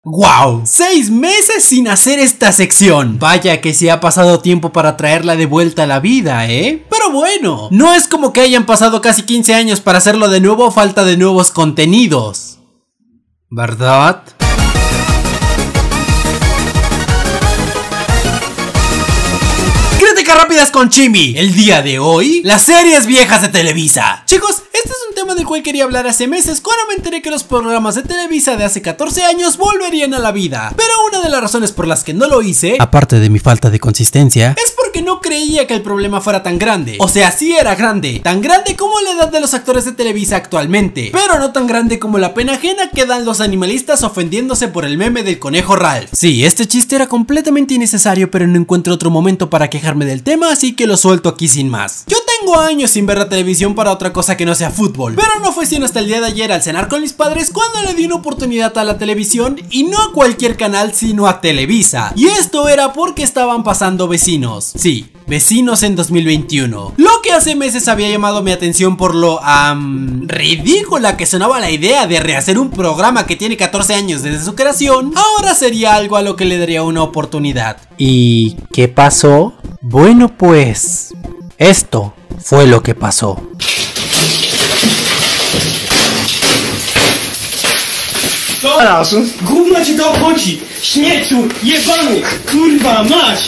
¡Wow! 6 meses sin hacer esta sección. Vaya que sí ha pasado tiempo para traerla de vuelta a la vida, ¿eh? Pero bueno, no es como que hayan pasado casi 15 años para hacerlo de nuevo o falta de nuevos contenidos, ¿verdad? Críticas rápidas con Chimi. El día de hoy, las series viejas de Televisa. Chicos, este es un tema del cual quería hablar hace meses cuando me enteré que los programas de Televisa de hace 14 años volverían a la vida. Pero una de las razones por las que no lo hice, aparte de mi falta de consistencia, es porque no creía que el problema fuera tan grande. O sea, sí era grande, tan grande como la edad de los actores de Televisa actualmente, pero no tan grande como la pena ajena que dan los animalistas ofendiéndose por el meme del conejo Ralph. Sí, este chiste era completamente innecesario, pero no encuentro otro momento para quejarme del tema, así que lo suelto aquí sin más. Yo tengo años sin ver la televisión para otra cosa que no sea fútbol, pero no fue sino hasta el día de ayer al cenar con mis padres cuando le di una oportunidad a la televisión, y no a cualquier canal sino a Televisa. Y esto era porque estaban pasando Vecinos. Sí, Vecinos en 2021. Lo que hace meses había llamado mi atención por lo ridícula que sonaba la idea de rehacer un programa que tiene 14 años desde su creación, ahora sería algo a lo que le daría una oportunidad. ¿Y qué pasó? Bueno, pues esto fue lo que pasó. Zaraz, gówno ci to obchodzi! Śmierciu, jebany, kurwa mać!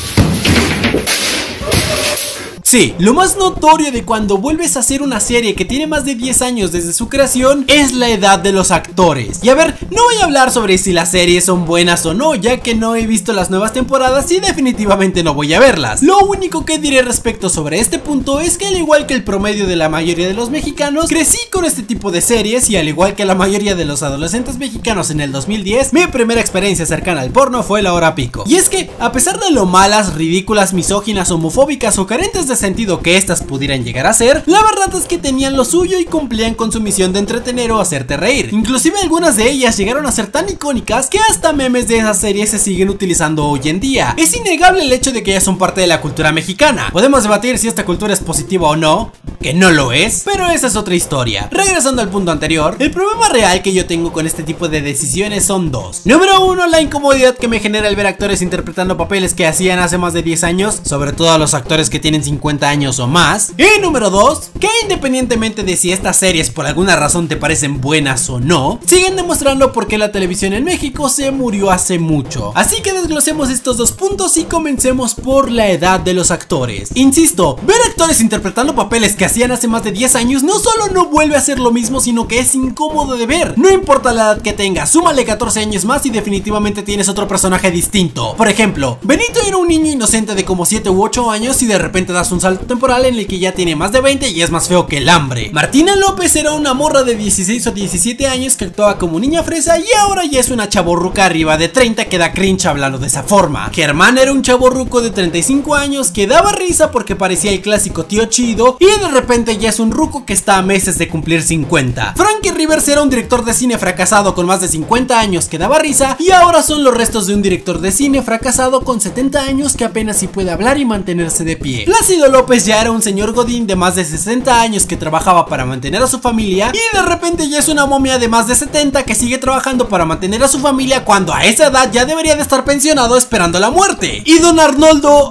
Sí, lo más notorio de cuando vuelves a hacer una serie que tiene más de 10 años desde su creación es la edad de los actores. Y a ver, no voy a hablar sobre si las series son buenas o no, ya que no he visto las nuevas temporadas y definitivamente no voy a verlas. Lo único que diré respecto sobre este punto es que al igual que el promedio de la mayoría de los mexicanos, crecí con este tipo de series, y al igual que la mayoría de los adolescentes mexicanos en el 2010, mi primera experiencia cercana al porno fue La Hora Pico. Y es que, a pesar de lo malas, ridículas, misóginas, homofóbicas o carentes de sentido que estas pudieran llegar a ser, la verdad es que tenían lo suyo y cumplían con su misión de entretener o hacerte reír. Inclusive algunas de ellas llegaron a ser tan icónicas que hasta memes de esas series se siguen utilizando hoy en día. Es innegable el hecho de que ellas son parte de la cultura mexicana. Podemos debatir si esta cultura es positiva o no, que no lo es, pero esa es otra historia. Regresando al punto anterior, el problema real que yo tengo con este tipo de decisiones son dos. Número uno, la incomodidad que me genera el ver actores interpretando papeles que hacían hace más de 10 años, sobre todo a los actores que tienen 50 años o más. Y número 2, que independientemente de si estas series por alguna razón te parecen buenas o no, siguen demostrando por qué la televisión en México se murió hace mucho. Así que desglosemos estos dos puntos y comencemos por la edad de los actores. Insisto, ver actores interpretando papeles que hacían hace más de 10 años no solo no vuelve a ser lo mismo, sino que es incómodo de ver. No importa la edad que tengas, súmale 14 años más y definitivamente tienes otro personaje distinto. Por ejemplo, Benito era un niño inocente de como 7 u 8 años y de repente das un salto temporal en el que ya tiene más de 20 y es más feo que el hambre. Martina López era una morra de 16 o 17 años que actuaba como niña fresa y ahora ya es una chavorruca arriba de 30 que da cringe hablando de esa forma. Germán era un chavorruco de 35 años que daba risa porque parecía el clásico tío chido y de repente ya es un ruco que está a meses de cumplir 50. Frankie Rivers era un director de cine fracasado con más de 50 años que daba risa y ahora son los restos de un director de cine fracasado con 70 años que apenas si puede hablar y mantenerse de pie. Plácido López ya era un señor godín de más de 60 años que trabajaba para mantener a su familia y de repente ya es una momia de más de 70 que sigue trabajando para mantener a su familia cuando a esa edad ya debería de estar pensionado esperando la muerte. Y don Arnoldo,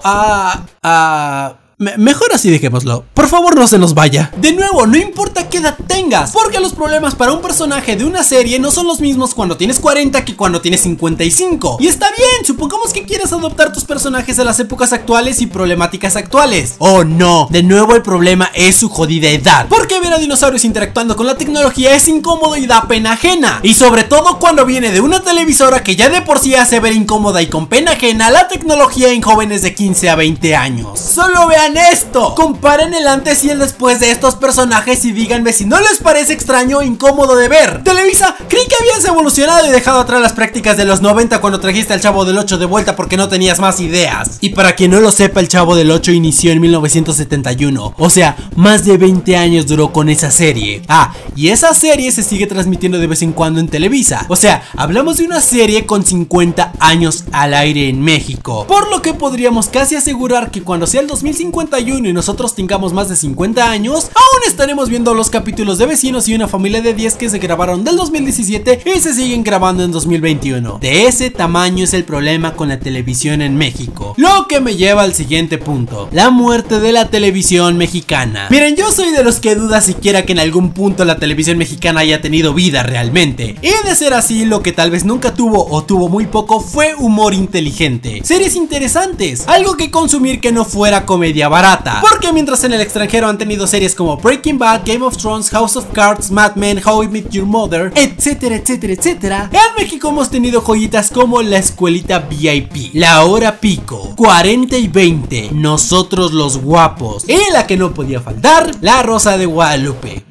mejor así dejémoslo, por favor no se nos vaya. De nuevo, no importa qué edad tengas, porque los problemas para un personaje de una serie no son los mismos cuando tienes 40 que cuando tienes 55. Y está bien, supongamos que quieras adoptar tus personajes a las épocas actuales y problemáticas actuales. Oh no, de nuevo el problema es su jodida edad, porque ver a dinosaurios interactuando con la tecnología es incómodo y da pena ajena. Y sobre todo cuando viene de una televisora que ya de por sí hace ver incómoda y con pena ajena la tecnología en jóvenes de 15 a 20 años. Solo vean esto, comparen el antes y el después de estos personajes y díganme si no les parece extraño o incómodo de ver. Televisa, creí que habías evolucionado y dejado atrás las prácticas de los 90 cuando trajiste al Chavo del 8 de vuelta porque no tenías más ideas. Y para quien no lo sepa, el Chavo del 8 inició en 1971, o sea, más de 20 años duró con esa serie. Y esa serie se sigue transmitiendo de vez en cuando en Televisa, o sea, hablamos de una serie con 50 años al aire en México, por lo que podríamos casi asegurar que cuando sea el 2050 51 y nosotros tengamos más de 50 años, aún estaremos viendo los capítulos de Vecinos y Una Familia de 10 que se grabaron del 2017 y se siguen grabando en 2021. De ese tamaño es el problema con la televisión en México. Lo que me lleva al siguiente punto: la muerte de la televisión mexicana. Miren, yo soy de los que duda siquiera que en algún punto la televisión mexicana haya tenido vida realmente. Y de ser así, lo que tal vez nunca tuvo o tuvo muy poco fue humor inteligente, series interesantes, algo que consumir que no fuera comedia barata. Porque mientras en el extranjero han tenido series como Breaking Bad, Game of Thrones, House of Cards, Mad Men, How I Met Your Mother, etcétera, etcétera, etcétera, en México hemos tenido joyitas como La Escuelita VIP, La Hora Pico, 40 y 20, Nosotros los Guapos, y la que no podía faltar, La Rosa de Guadalupe.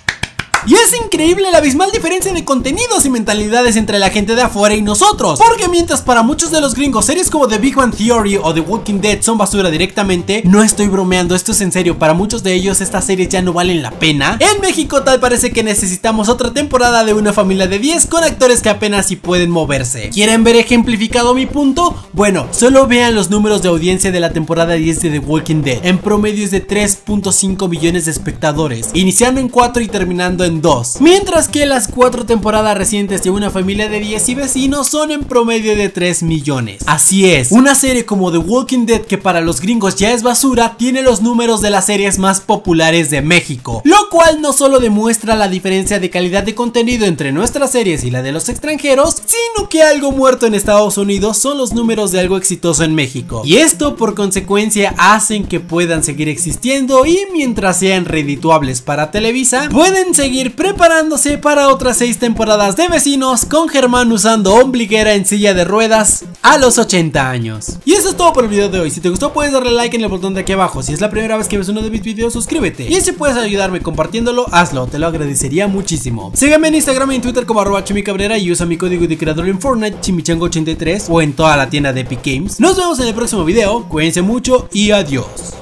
Y es increíble la abismal diferencia de contenidos y mentalidades entre la gente de afuera y nosotros. Porque mientras para muchos de los gringos series como The Big Bang Theory o The Walking Dead son basura directamente, no estoy bromeando, esto es en serio, para muchos de ellos estas series ya no valen la pena. En México tal parece que necesitamos otra temporada de Una Familia de 10 con actores que apenas si pueden moverse. ¿Quieren ver ejemplificado mi punto? Bueno, solo vean los números de audiencia de la temporada 10 de The Walking Dead. En promedio es de 3.5 millones de espectadores, iniciando en 4 y terminando en 2, mientras que las 4 temporadas recientes de Una Familia de 10 y Vecinos son en promedio de 3 millones. Así es, una serie como The Walking Dead, que para los gringos ya es basura, tiene los números de las series más populares de México, lo cual no solo demuestra la diferencia de calidad de contenido entre nuestras series y la de los extranjeros, sino que algo muerto en Estados Unidos son los números de algo exitoso en México, y esto por consecuencia hacen que puedan seguir existiendo y mientras sean redituables para Televisa, pueden seguir preparándose para otras 6 temporadas de Vecinos con Germán usando ombliguera en silla de ruedas a los 80 años. Y eso es todo por el video de hoy. Si te gustó puedes darle like en el botón de aquí abajo. Si es la primera vez que ves uno de mis videos, suscríbete. Y si puedes ayudarme compartiéndolo, hazlo, te lo agradecería muchísimo. Sígueme en Instagram y en Twitter como @chimicabrera y usa mi código de creador en Fortnite, chimichango83, o en toda la tienda de Epic Games. Nos vemos en el próximo video, cuídense mucho y adiós.